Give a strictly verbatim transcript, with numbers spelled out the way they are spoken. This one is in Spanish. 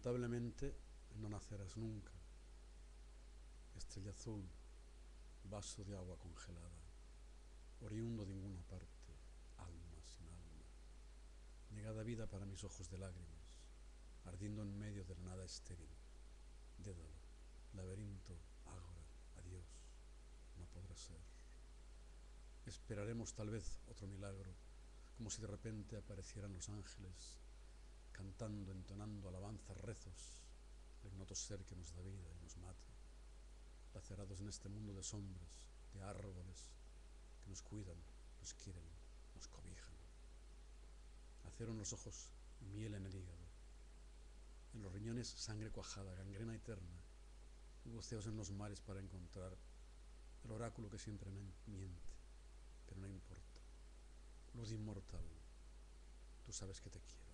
Lamentablemente no nacerás nunca. Estrella azul, vaso de agua congelada, oriundo de ninguna parte, alma sin alma, negada vida para mis ojos de lágrimas, ardiendo en medio de la nada estéril. Dédalo, laberinto, ágora, adiós, no podrá ser. Esperaremos tal vez otro milagro, como si de repente aparecieran los ángeles, cantando, entonando alabanzas, rezos, al ignoto ser que nos da vida y nos mata, lacerados en este mundo de sombras, de árboles que nos cuidan, nos quieren, nos cobijan. Acero en los ojos y miel en el hígado, en los riñones sangre cuajada, gangrena eterna, y buceos en los mares para encontrar el oráculo que siempre miente, pero no importa. Luz inmortal, tú sabes que te quiero.